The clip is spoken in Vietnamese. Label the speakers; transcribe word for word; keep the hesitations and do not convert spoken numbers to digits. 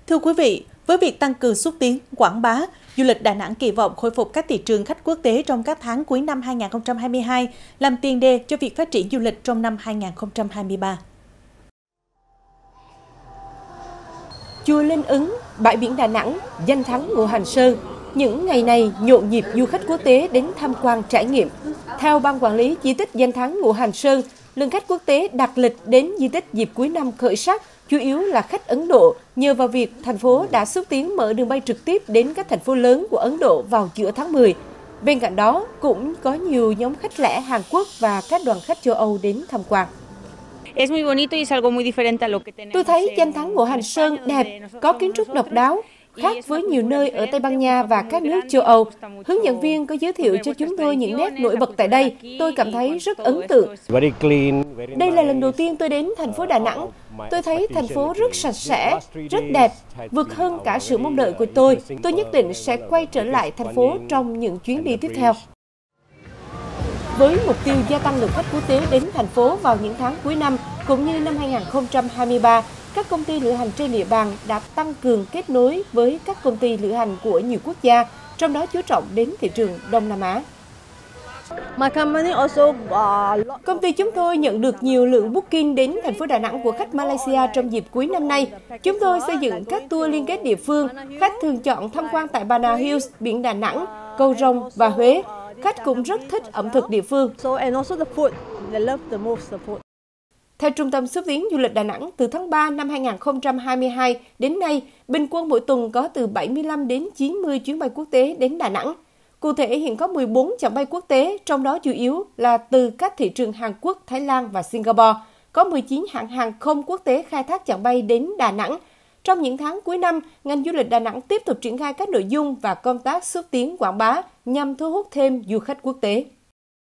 Speaker 1: Thưa quý vị, với việc tăng cường xúc tiến, quảng bá, du lịch Đà Nẵng kỳ vọng khôi phục các thị trường khách quốc tế trong các tháng cuối năm hai nghìn không trăm hai mươi hai, làm tiền đề cho việc phát triển du lịch trong năm hai nghìn không trăm hai mươi ba.
Speaker 2: Chùa Linh Ứng, bãi biển Đà Nẵng, danh thắng Ngũ Hành Sơn. Những ngày này nhộn nhịp du khách quốc tế đến tham quan trải nghiệm. Theo Ban Quản lý Di tích danh thắng Ngũ Hành Sơn, lượng khách quốc tế đặt lịch đến di tích dịp cuối năm khởi sắc chủ yếu là khách Ấn Độ, nhờ vào việc thành phố đã xúc tiến mở đường bay trực tiếp đến các thành phố lớn của Ấn Độ vào giữa tháng mười. Bên cạnh đó, cũng có nhiều nhóm khách lẻ Hàn Quốc và các đoàn khách châu Âu đến tham quan. Tôi thấy danh thắng Ngũ Hành Sơn đẹp, có kiến trúc độc đáo, khác với nhiều nơi ở Tây Ban Nha và các nước châu Âu. Hướng dẫn viên có giới thiệu cho chúng tôi những nét nổi bật tại đây, tôi cảm thấy rất ấn tượng. Đây là lần đầu tiên tôi đến thành phố Đà Nẵng. Tôi thấy thành phố rất sạch sẽ, rất đẹp, vượt hơn cả sự mong đợi của tôi. Tôi nhất định sẽ quay trở lại thành phố trong những chuyến đi tiếp theo. Với mục tiêu gia tăng lượng khách quốc tế đến thành phố vào những tháng cuối năm, cũng như năm hai nghìn không trăm hai mươi ba, các công ty lữ hành trên địa bàn đã tăng cường kết nối với các công ty lữ hành của nhiều quốc gia, trong đó chú trọng đến thị trường Đông Nam Á. Công ty chúng tôi nhận được nhiều lượng booking đến thành phố Đà Nẵng của khách Malaysia trong dịp cuối năm nay. Chúng tôi xây dựng các tour liên kết địa phương, khách thường chọn tham quan tại Bà Nà Hills, biển Đà Nẵng, Cầu Rồng và Huế. Khách cũng rất thích ẩm thực địa phương. Theo Trung tâm Xúc tiến Du lịch Đà Nẵng, từ tháng ba năm hai nghìn không trăm hai mươi hai đến nay, bình quân mỗi tuần có từ bảy mươi lăm đến chín mươi chuyến bay quốc tế đến Đà Nẵng. Cụ thể, hiện có mười bốn chặng bay quốc tế, trong đó chủ yếu là từ các thị trường Hàn Quốc, Thái Lan và Singapore. Có mười chín hãng hàng không quốc tế khai thác chặng bay đến Đà Nẵng. Trong những tháng cuối năm, ngành du lịch Đà Nẵng tiếp tục triển khai các nội dung và công tác xúc tiến quảng bá nhằm thu hút thêm du khách quốc tế.